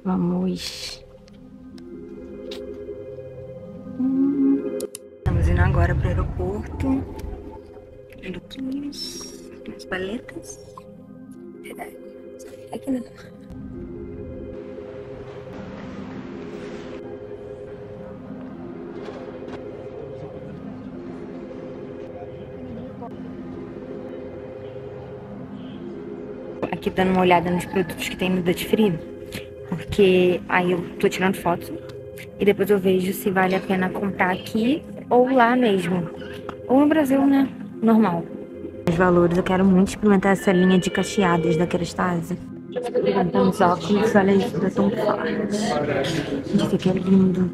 Vamos. Estamos indo agora pro aeroporto. Luquinhos, as paletas. Verdade. Aqui não. Aqui dando uma olhada nos produtos que tem no Duty Free, porque aí eu tô tirando foto e depois eu vejo se vale a pena comprar aqui ou lá mesmo, ou no Brasil, né, normal. Os valores, eu quero muito experimentar essa linha de cacheadas da Kerastase. Levantando os óculos, olha isso, da Tom Ford. Gente, que é lindo.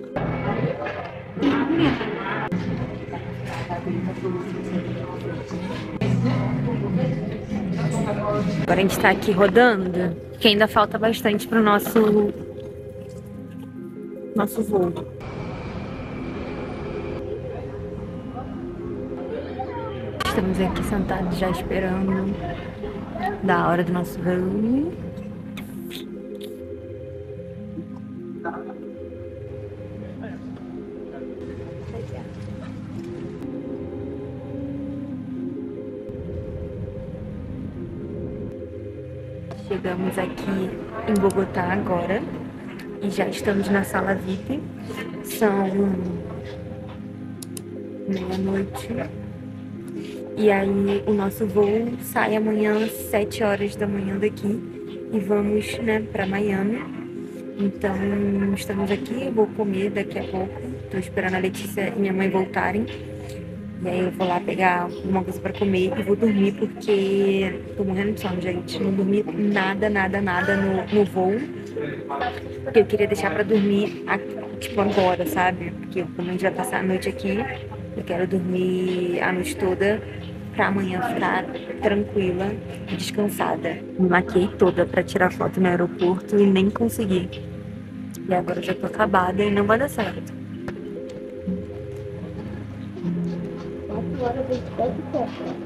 Agora a gente tá aqui rodando, que ainda falta bastante pro nosso voo. Estamos aqui sentados já esperando da hora do nosso voo. Chegamos aqui em Bogotá agora e já estamos na sala VIP. São meia-noite. E aí o nosso voo sai amanhã às 7 horas da manhã daqui e vamos, né, pra Miami. Então estamos aqui, eu vou comer daqui a pouco. Tô esperando a Letícia e minha mãe voltarem. E aí eu vou lá pegar alguma coisa pra comer e vou dormir porque tô morrendo de sono, gente. Não dormi nada no voo. Porque eu queria deixar pra dormir, tipo, agora, sabe? Porque como a gente vai passar a noite aqui, eu quero dormir a noite toda pra amanhã ficar tranquila e descansada. Me maquiei toda pra tirar foto no aeroporto e nem consegui. E agora eu já tô acabada e não vai dar certo. Agora eu vou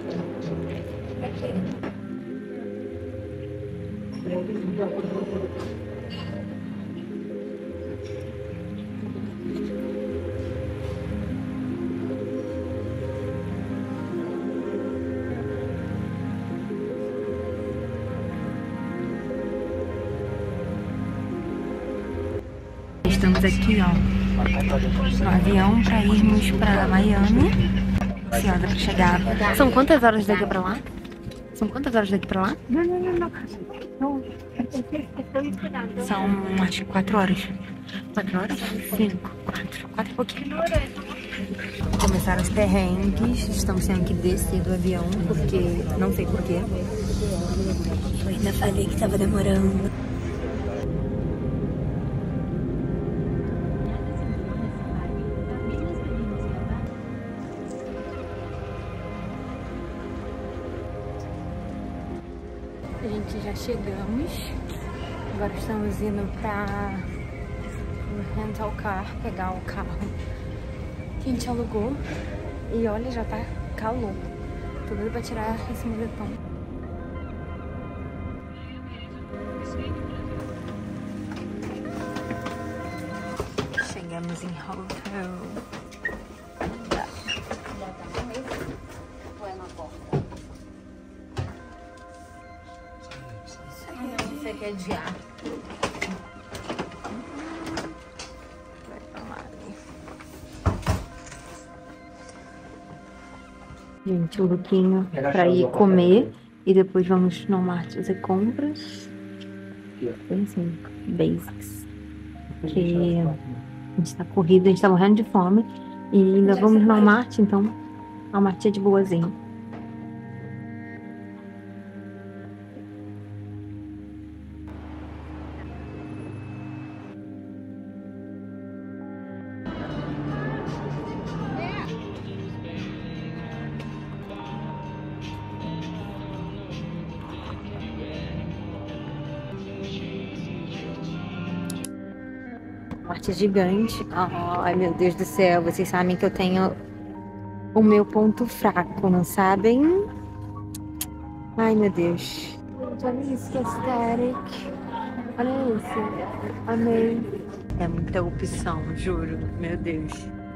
Estamos aqui, ó, no avião para irmos para Miami. Ansiosa para chegar. São quantas horas daqui para lá? São quantas horas daqui para lá? Não. São, acho que 4 horas. 4 horas? 5, 4 e pouquinho. Começaram os perrengues. Estamos tendo que descer do avião, porque não sei porquê. Eu ainda falei que tava demorando. Gente, já chegamos. Agora estamos indo para o rental car, pegar o carro que a gente alugou. E olha, já tá calor. Tô doido pra tirar esse moletom. Chegamos em hotel. Você quer adiar? Vai pra lá. Gente, o lookinho pra ir comer e depois vamos no Walmart fazer compras. Bem assim, basics. Porque a gente tá corrida, a gente tá morrendo de fome e ainda vamos no Walmart, então o Walmart é de boazinha. Parte gigante. Ai, meu Deus do céu. Vocês sabem que eu tenho o meu ponto fraco, não sabem? Ai, meu Deus. Olha isso, que aesthetic. Olha esse. Amei. É muita opção, juro. Meu Deus.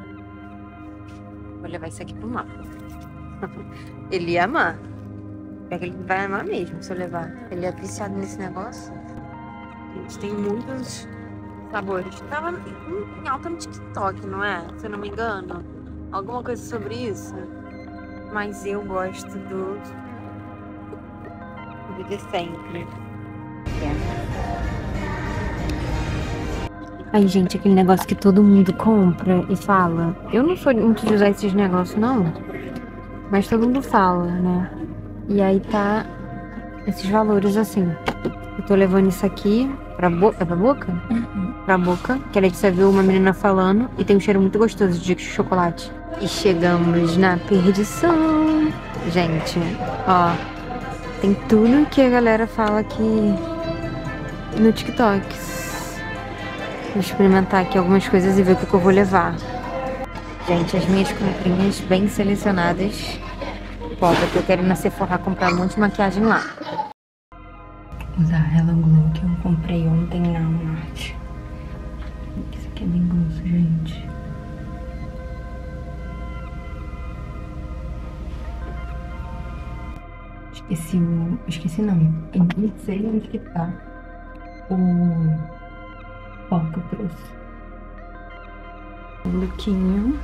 Vou levar isso aqui pro mapa. Ele ia amar. É que ele vai amar mesmo se eu levar. Ele é viciado nesse negócio. Gente, tem muitos sabores. Tava em alta no TikTok, não é? Se eu não me engano. Alguma coisa sobre isso. Mas eu gosto do de sempre. Aí, gente, aquele negócio que todo mundo compra e fala. Eu não sou muito de usar esses negócios, não. Mas todo mundo fala, né? E aí tá esses valores assim. Eu tô levando isso aqui pra boca. É pra boca? Uhum. Pra boca. Que a Letícia viu uma menina falando. E tem um cheiro muito gostoso de chocolate. E chegamos na perdição. Gente, ó. Tem tudo que a galera fala aqui no TikTok. Vou experimentar aqui algumas coisas e ver o que eu vou levar. Gente, as minhas comprinhas bem selecionadas. Porque eu quero ir na Sephora comprar um monte de maquiagem lá. Usar Hello Glow que eu comprei ontem na Walmart. Isso aqui é bem grosso, gente. Esqueci não. Eu não sei onde que tá o pó que eu trouxe. Um lookinho.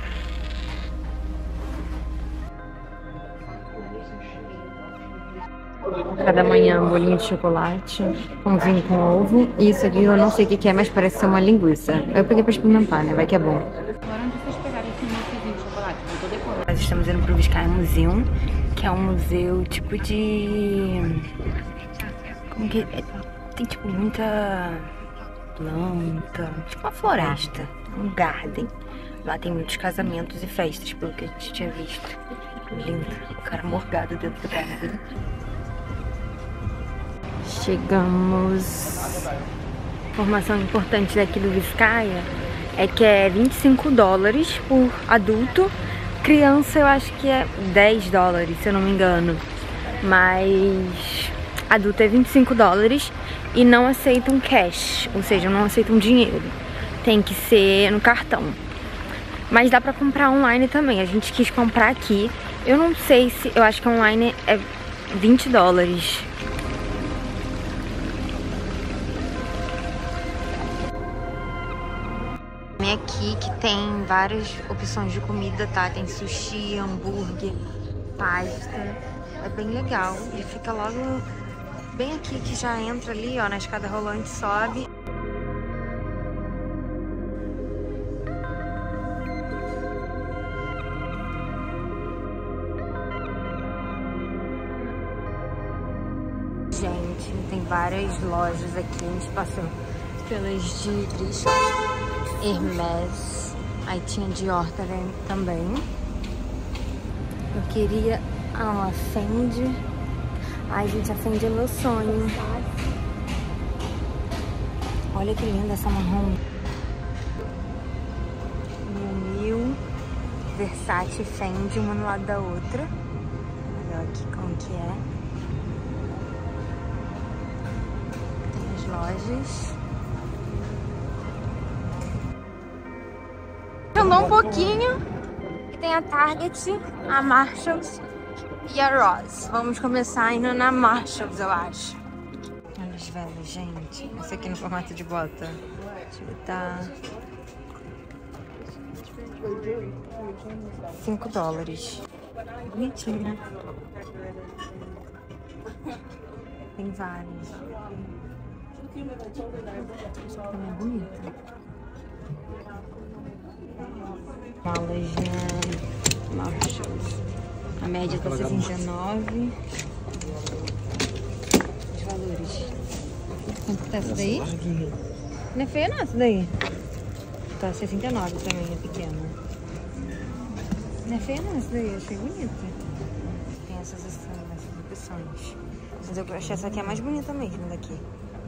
Cada manhã um bolinho de chocolate, pãozinho com ovo. E isso aqui eu não sei o que é, mas parece ser uma linguiça. Eu peguei pra experimentar, né? Vai que é bom. Agora onde vocês pegaram esse mousse de chocolate? Eu tô decorando. Nós estamos indo pro Viscaya Museum, que é um museu tipo de... Como que... Tem tipo muita planta, tipo uma floresta, um garden. Lá tem muitos casamentos e festas, pelo que a gente tinha visto. Lindo, o cara morgado dentro do garden. Chegamos. Informação importante daqui do Viscaya é que é $25 por adulto. Criança eu acho que é $10, se eu não me engano. Mas adulto é $25 e não aceitam cash, ou seja, não aceitam dinheiro. Tem que ser no cartão. Mas dá pra comprar online também. A gente quis comprar aqui. Eu não sei se... Eu acho que online é $20. Aqui que tem várias opções de comida, tá? Tem sushi, hambúrguer, pasta. É bem legal. E fica logo bem aqui, que já entra ali, ó, na escada rolante, sobe. Gente, tem várias lojas aqui. A gente passou pelas de Christian, Hermès, aí tinha Dior também. Eu queria a Fendi. Ai, gente, a Fendi é meu sonho. Olha que linda essa marrom. Miu, Versace e Fendi, uma no lado da outra. Olha aqui como que é. Tem as lojas. Andou um pouquinho e tem a Target, a Marshalls e a Ross. Vamos começar indo na Marshalls, eu acho. Olha os velhos, gente. Esse aqui no formato de bota. Deixa eu botar $5. Bonitinho, né? Tem vários. Também é bonita. Malas na Marshalls. A média tá 69. Os valores. Quanto tá essa daí? Não é feia não essa daí. Tá 69 também, é pequena. Não é feia não essa daí, eu achei bonita. Tem essas opções. Mas eu achei essa aqui a mais bonita mesmo daqui.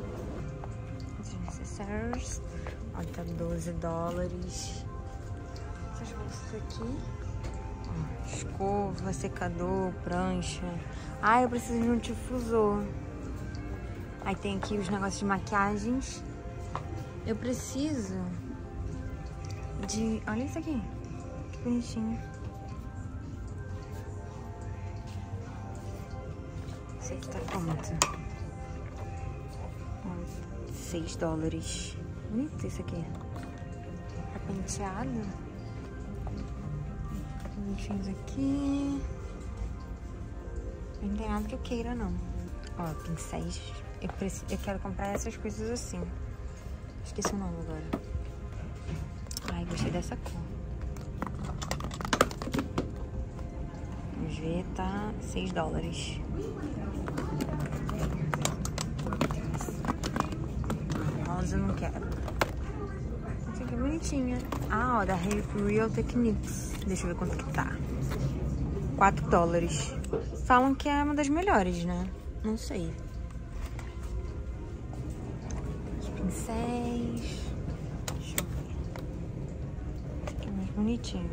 Necessaires. Ó, tá $12. Essas bolsas aqui. Ó, escova, secador, prancha. Ah, eu preciso de um difusor. Aí tem aqui os negócios de maquiagens. Eu preciso de... Olha isso aqui. Que bonitinho. Esse aqui tá quanto? $6. Bonito isso aqui. Tá penteado. Bonitinhos aqui. Não tem nada que eu queira, não. Ó, pincéis. Eu quero comprar essas coisas assim. Esqueci o nome agora. Ai, gostei dessa cor. Vamos ver, tá $6. Rosa eu não quero. Essa aqui é bonitinha. Ah, ó, da Real Techniques. Deixa eu ver quanto que tá. $4. Falam que é uma das melhores, né? Não sei. Os pincéis. Deixa eu ver. Esse aqui é mais bonitinho.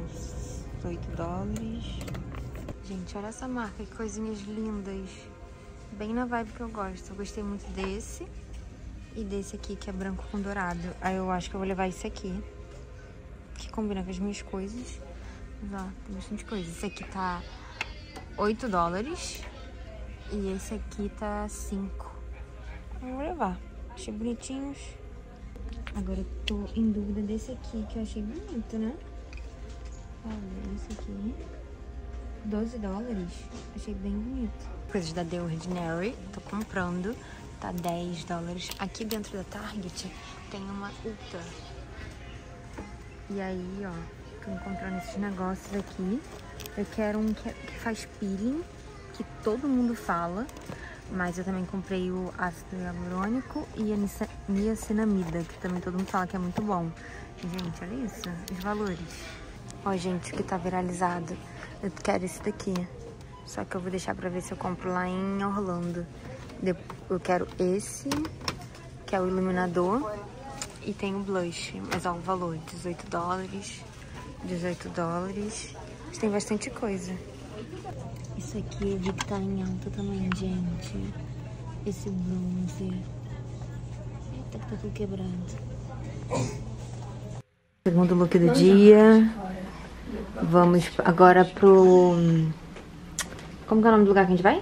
$8. Gente, olha essa marca, que coisinhas lindas. Bem na vibe que eu gosto. Eu gostei muito desse. E desse aqui, que é branco com dourado. Aí eu acho que eu vou levar esse aqui. Que combina com as minhas coisas. Mas, ó, tem bastante coisa. Esse aqui tá $8. E esse aqui tá 5. Eu vou levar. Achei bonitinhos. Agora eu tô em dúvida desse aqui, que eu achei bonito, né? Olha, esse aqui. $12. Achei bem bonito. Coisas da The Ordinary. Tô comprando. Tá $10. Aqui dentro da Target tem uma Ulta. E aí, ó, tô encontrando esses negócios aqui. Eu quero um que faz peeling, que todo mundo fala. Mas eu também comprei o ácido hialurônico e a niacinamida, que também todo mundo fala que é muito bom. Gente, olha isso, os valores. Ó, gente, o que tá viralizado. Eu quero esse daqui. Só que eu vou deixar pra ver se eu compro lá em Orlando. Eu quero esse, que é o iluminador. E tem o blush, mas ó, o valor, $18. $18. Tem bastante coisa. Isso aqui eu vi que tá em alta também, gente. Esse bronzer. Eita, que tá tudo quebrado. Segundo look do dia. Vamos agora pro... Como que é o nome do lugar que a gente vai?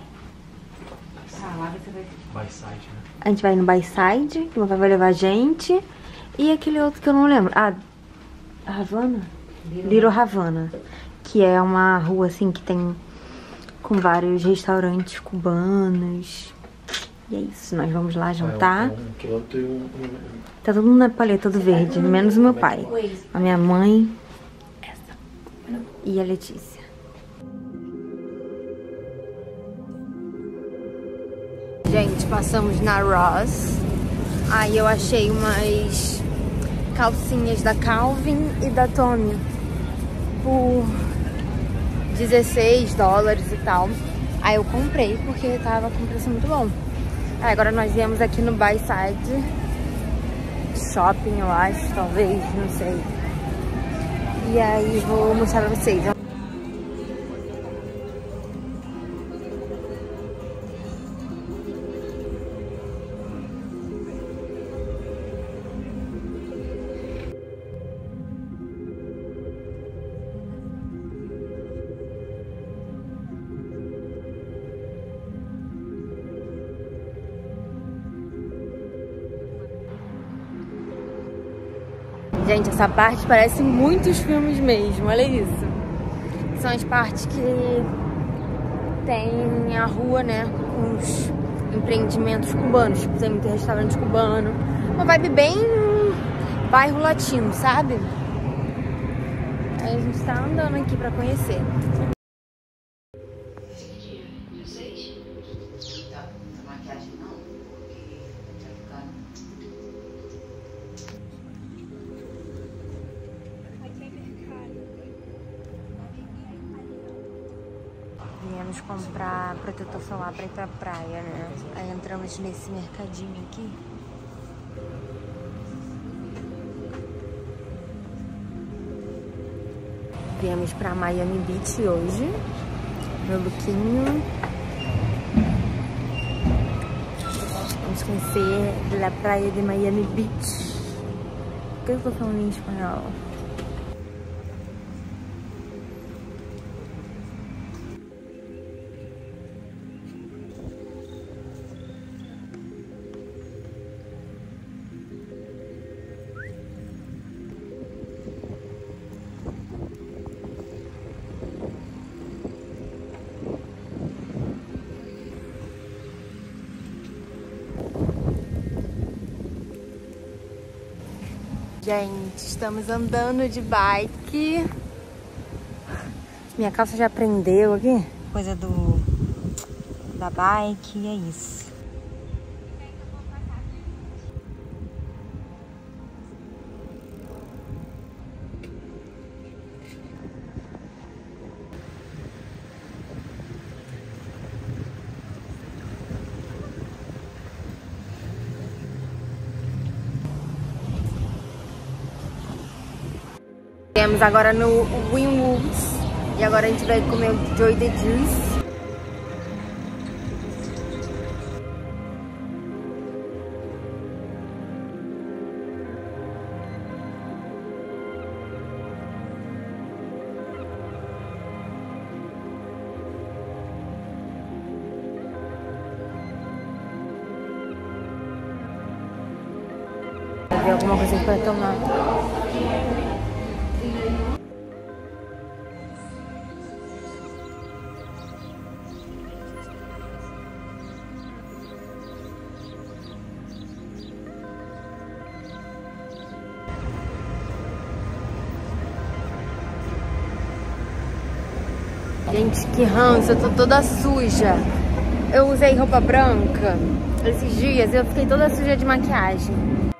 Byside, né? A gente vai no Byside, que o meu pai vai levar a gente. E aquele outro que eu não lembro. Ah, Havana? Little Havana. Que é uma rua assim que tem com vários restaurantes cubanos. E é isso, nós vamos lá jantar. Tá todo mundo na paleta do verde, menos o meu pai. A minha mãe e a Letícia. Gente, passamos na Ross. Aí eu achei umas calcinhas da Calvin e da Tommy por $16 e tal. Aí eu comprei porque tava com preço muito bom. Aí agora nós viemos aqui no Byside Shopping, eu acho, talvez, não sei. E aí vou mostrar pra vocês. Gente, essa parte parece muitos filmes mesmo, olha isso. São as partes que tem a rua, né, com os empreendimentos cubanos. Tem muito restaurante cubano. Uma vibe bem bairro latino, sabe? Aí a gente tá andando aqui pra conhecer. Viemos comprar protetor solar pra ir pra praia, né? Aí entramos nesse mercadinho aqui. Viemos pra Miami Beach hoje. Meu lookinho. Vamos vamos conhecer a praia de Miami Beach. Por que eu tô falando em espanhol? Gente, estamos andando de bike. Minha calça já prendeu aqui. Coisa da bike, e é isso. Viemos agora no Wynwood e agora a gente vai comer o Joy the Juice. Ver alguma coisa para tomar. Gente, que ranço, eu tô toda suja. Eu usei roupa branca esses dias e eu fiquei toda suja de maquiagem.